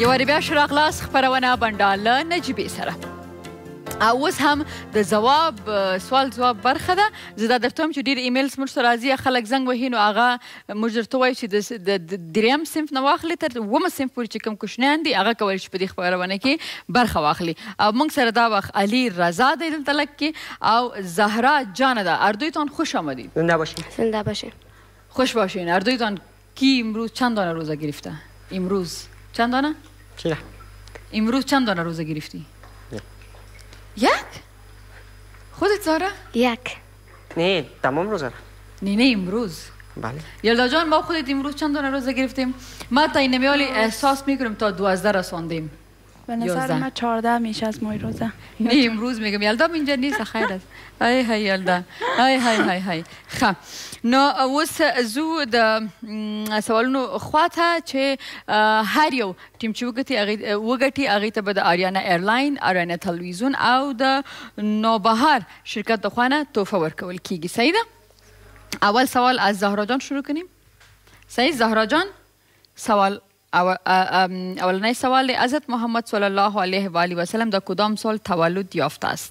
یو واری بیا شراغلاس خبرونه بنداله نجیبی سره اوس هم د سوال جواب برخه ده زه دا درته وایم چې ډېر ایمیلز موږ ته راځي خلک زنګ وهي نو هغه موږ درته وایو چې د درېیم صنف نه واخلي تر اوومه صنف پورې چې کوم کوشنیان دي هغه کولی شي په دې خپرونه کې برخه واخلي او موږ سره دا وخت علی رضا دی دلته لږ کې او زهرا جان ده اردویتان خوش آمدید زنده باشین زنده باشین خوش باشین اردویتان کی امروز چند دانه روزه گرفته امروز چند دانه چرا امروز چند دانه روزه گرفتی یک؟ خودت زهره؟ یک نه تمام روزه نه امروز بله یلدا جان ما خودت امروز چند دانه روزه گرفتیم ما تا این نمیالی احساس میکنیم تا 12 رساندیم به نظر من 14 میشه از مای روزه نه امروز میگم یلدا اینجا نیست خیر است ای های یلدا ای های خب نو اوس زو د سوالونو خواته چې هر یو ټیم چې وګټي هغې ته به د آریانا ایرلاین آریانا تلویزیون او د نوبهار شرکت د خوانه تحفه ورکول کیږي صحیح ده اول سوال از زهرا جان شروع کنیم صحیح زهرا جان سوال اولنی سوال حضرت محمد صلی الله علیه و آله و سلم در کدام سال تولد یافته است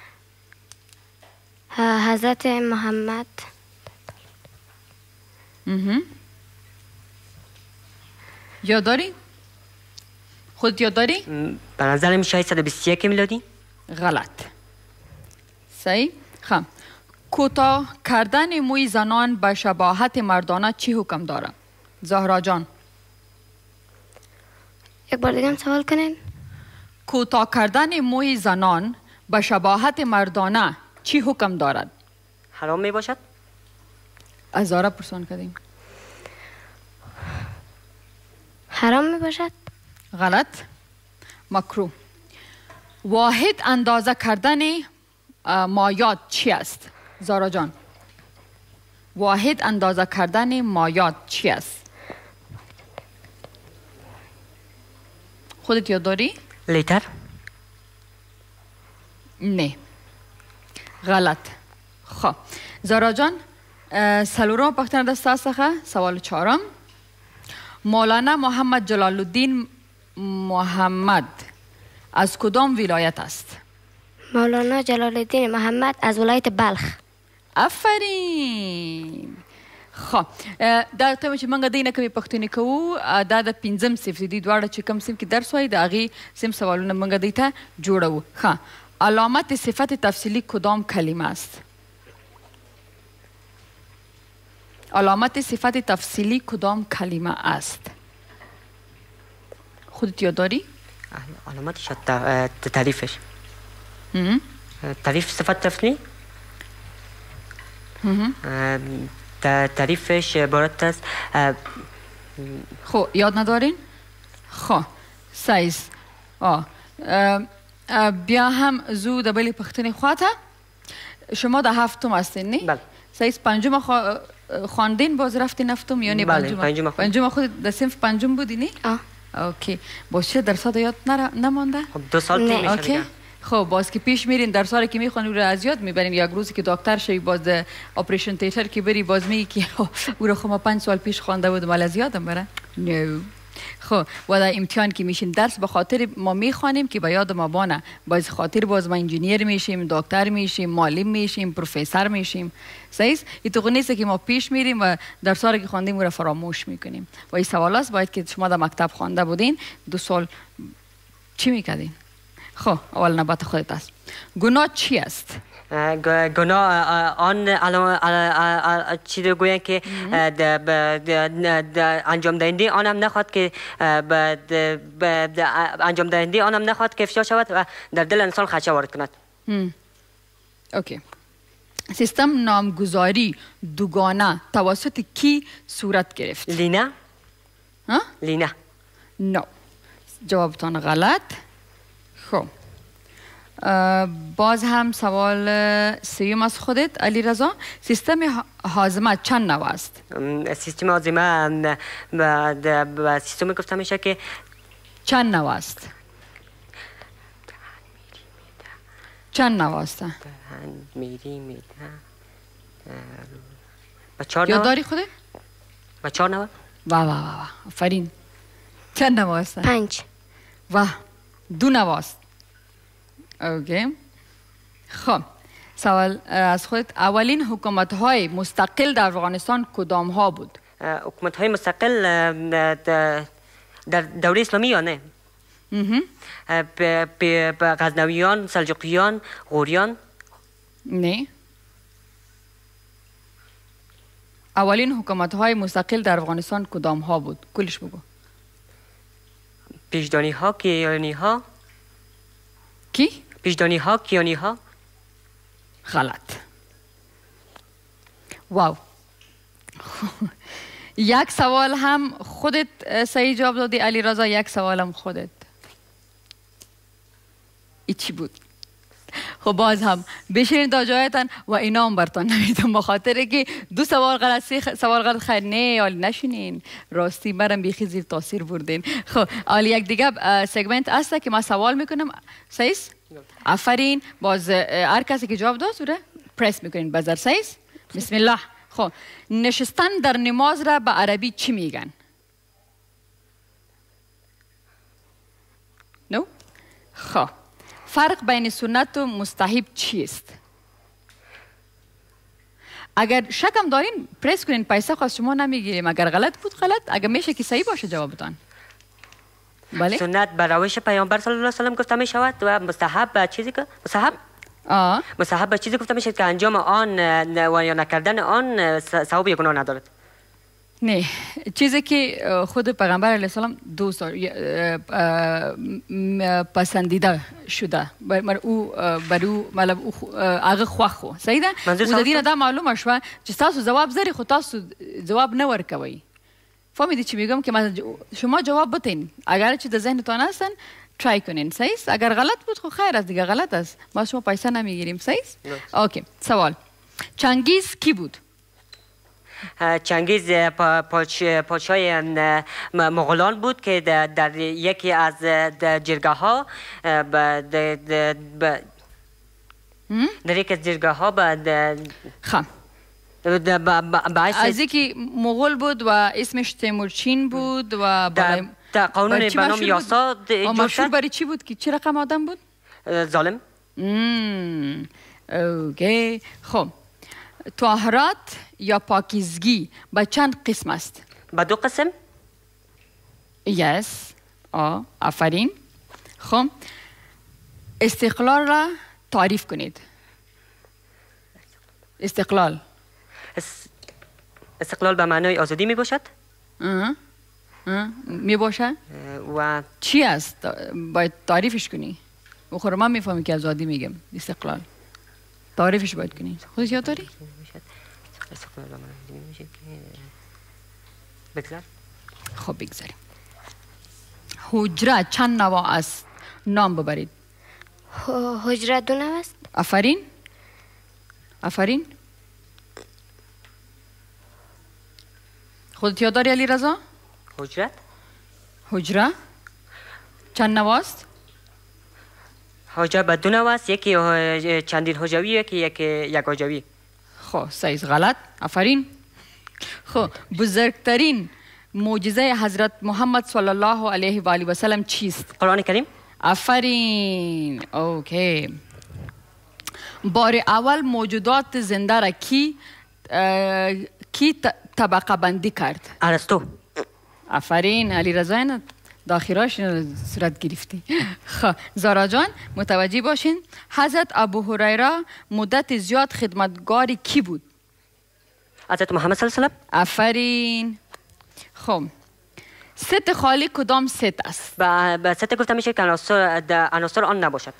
حضرت محمد یاد داری؟ خود یاد داری؟ به نظر میشه 121 میلادی غلط صحیح خب کوتاه کردن موی زنان به شباهت مردانه چی حکم داره زهرا جان یک بار دیگه هم سوال کنین کوتاه کردن موی زنان به شباهت مردانه چی حکم دارد حرام می باشد از زهرا پرسان کردیم حرام می باشد غلط مکروه واحد اندازه کردن مایات چی است زهرا جان واحد اندازه کردن مایات چی است خودت یاد داری؟ لیتر نه غلط خب زهرا جان سلورم پختن دست څخه سوال چهارم مولانا محمد جلال الدین محمد از کدام ولایت است مولانا جلال الدین محمد از ولایت بلخ آفرین خب دا ته چې موږ دینه کوي پښتوني کوو دا د پنځم صنف دي دواړه چې کوم صنف کې درس وایي د هغې صنف سوالونه موږ دی ته جوړوو ښه علامت صفت تفصیلی کدام کلمه است علامت صفت تفصیلی کدام کلمه است خودت یاد داری؟ علامتش تعریفش تعریف صفت تفصیلی تعریفش عبارت است خب یاد ندارین؟ خب سایز بیا هم زو د بلې پښتنې خواته شما د هفتم هستین نه؟ بله سایز پنجم خواندین باز رفتین هفتم یا نه بله پنجم خود د صنف پنجم بودی نه؟ اوکی باز چه درسات یاد نمانده؟ خب 2 سال طول میشه دیگه خب باز که پیش میرین درسا رو که میخوانیم رو از یاد میبریم یک روزی که دکتر شوی باز اپریشن تیتر که بری باز میگی که او رو خب ما 5 سال پیش خوانده بودم ولی از یادم بره نو خب و در امتحان که میشین درس به خاطر ما میخوانیم که به یاد ما بانه باز خاطر باز ما انجینیر میشیم دکتر میشیم معلم میشیم پروفسور میشیم صحیح این تو نیست که ما پیش میریم و درسا رو که خواندیم رو فراموش میکنیم و این سوالات باید که شما در مکتب خوانده بودین 2 سال چی میکردین خب اول نوبت خودت است گناه چی است گناه آن چیزی گویند که انجام دهنده آنم نخواد که انجام دهنده آنم نخواد که افشا شود و در دل انسان خدشه وارد کند اوکی سیستم نامگذاری دوگانه توسط کی صورت گرفت لینا ها لینا نو جوابتان غلط خب باز هم سوال سوم از خودت علی رضا سیستم هاضمه چند نوع است سیستم هاضمه به سیستم گفته میشه که چند نوع است چند نوع است میری با 4 نوع یاد داری خودت با 4 نوع واه آفرین چند نوع است 5 و دو نواست. اوکی. خب سوال از خودت، اولین حکومت های مستقل در افغانستان کدام ها بود؟ حکومت های مستقل در دوره اسلامی یا نه؟ غزنویان، سلجوقیان، غوریان؟ نه. اولین حکومت های مستقل در افغانستان کدام ها بود؟ کلش بگو. پیشدانی ها، کیانی ها. کی؟ پیشدانی ها، کیانی ها. غلط. واو. یک سوال هم خودت صحیح جواب دادی علی رضا، یک سوال هم خودت. ای چی بود؟ خب باز هم بشینید تا جایتان و اینام برتان نمیدم، بخاطر که دو سوال غلط، سه سوال غلط. خیر نه عالی نشینین، راستی برم بیخی زیر تاثیر بردین. خب عالی، یک دیگه سگمنت هسته که ما سوال میکنم. صحیح؟ آفرین. باز هر کسی که جواب داد سوره پرس میکنین بزر. صحیح؟ بسم الله. خب نشستن در نماز را به عربی چی میگن؟ نو؟ خب فرق بین سنت و مستحب چیست؟ اگر شکم دارین پرس کنین، پیسه خواست شما نمیگیریم. اگر غلط بود غلط، اگر میشه که صحیح باشه جوابتان. بله؟ سنت بر روش پیامبر صلی الله علیه و سلم گفته می شود و مستحب چیزی که مستحب چیزی گفته می شود که انجام آن و یا نکردن آن ثواب یا گناه ندارد. نه، چیزی که خود پیغمبر علیه السلام دوست پسندیده شده بر او هغه خوښ و صحیح ده. او د دې نه دا معلومه شوه چې تاسو ځواب زری خو تاسو ځواب نه ورکوئ. فهمیدی چی میگم؟ که شما جواب بتین، اگر چی در ذهنتان هستن ترای کنین. صحیح؟ اگر غلط بود خب خیر است دیگه، غلط است، ما شما پیسه نمیگیریم. صحیح؟ اوکی. سوال، چنگیز کی بود؟ چنگیز پادشاه مغولان بود که در یکی از جرگه ها در یکی از جرگه ها از یکی مغول بود و اسمش تیمورچین بود و در قانون به نام یاسا مشهور برای چی بود؟ که چه رقم آدم بود؟ ظالم. اوکی. خب طهارت یا پاکیزگی به چند قسم است؟ به دو قسم. یس. آفرین. خب استقلال را تعریف کنید. استقلال به معنای آزادی می باشد. می باشد و چی است؟ باید تعریفش کنی. خب من میفهمی که آزادی میگم. استقلال تعریفش باید کنی. خودت یاد داری؟ بگذار. خب بگذاریم. حجره چند نوع است؟ نام ببرید. حجره دو نوع است. آفرین. آفرین. خودت یاد داری علی رضا؟ حجره چند نوع است؟ حجره به دو نوع است، یکی چندین حجوی، یکی یک حجوی. خب صحیح. غلط. آفرین. خب بزرگترین معجزه حضرت محمد صلی الله علیه و آله و سلم چیست؟ قرآن کریم. آفرین. اوکی. بار اول موجودات زنده را کی طبقه بندی کرد؟ ارسطو. آفرین. علی رضا داخراش صورت گرفتی. خب زارا جان متوجه باشین، حضرت ابو هریره مدت زیاد خدمتگار کی بود؟ حضرت محمد صلی الله علیه و سلم. آفرین. خب ست خالی کدام ست است؟ به ست گفته میشه که عناصر آن نباشد.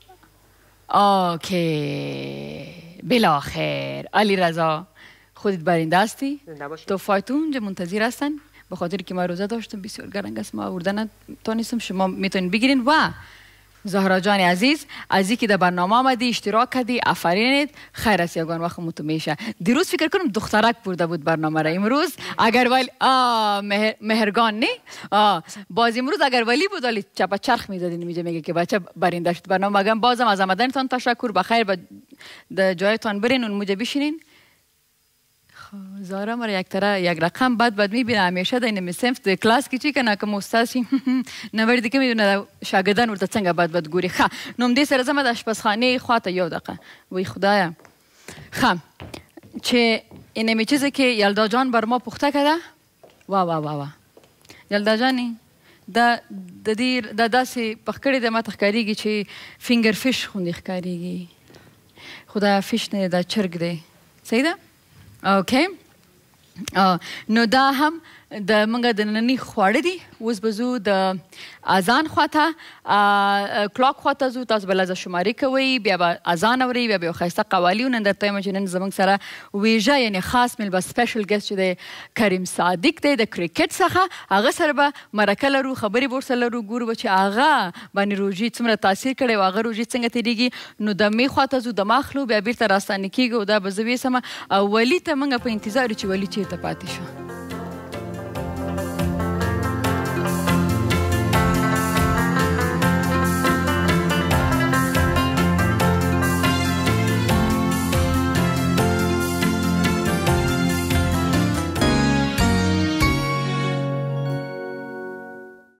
اوکی. بالاخره علی رضا خودت برنده هستی. تو فایتون اونجا منتظر هستن، به خاطر که ما روزه داشتم بسیار گرنگ است، ما آوردن نتونستم. شما میتونین بگیرین. و زهرا جان عزیز از اینکه در برنامه آمدی اشتراک کردی، آفرینت. خیر است یگان وقت متو میشه. دیروز فکر کنم دخترک برده بود برنامه را. امروز اگر ولی مهرگان نه باز امروز اگر ولی بود ولی چپا چرخ میزدین میگه که بچه برنده شد برنامه. مگم بازم از آمدنتان تشکر. بخیر به جایتان برین اون موجه بشینین. خب زارا مرا یک رقم بعد میبینه همیشه در این صنف د کلاس کې چې کنه کوم استاد شي نوړ دي میدونه شاګردان ورته څنګه بد ګوري. ښه نو دې سره زما د اشپزخانې خواته یو دقیقه وای خدایا. ښه چې این چیزی که یلدا جان بر ما پخته کرده وا یلدا جانی د داسې پخ کړی د ما ته ښکارېږي چې فینګر فش خوندې ښکارېږي. خدا فش نه دا چرګ دی. صحیح ده؟ اوکې. نو دا هم د موږ د ننني خواړه دي. اوس به ځو د اذان خواته کلاک خواته ځو. تاسو به لږه شمارې کوئ بیا به اذان اورئ بیا به یو ښایسته قوالي نن درته وایم چې نن زموږ سره ویژه یعنې خاص میلبه سپیشل ګیسټ چې دی کریم صادق دی د کرکټ څخه. هغه سره به مرکه لرو خبرې به ورسره لرو ګورو به چې هغه باندې روژې څومره تاثیر کړی او هغه روژې څنګه تېرېږي. نو د مې خواته ځو د ما اخلو بیا بېرته راستانه کېږو دا به زه ویسمه او ولي ته موږ په انتظار یو چې ولي چېرته پاتې شو.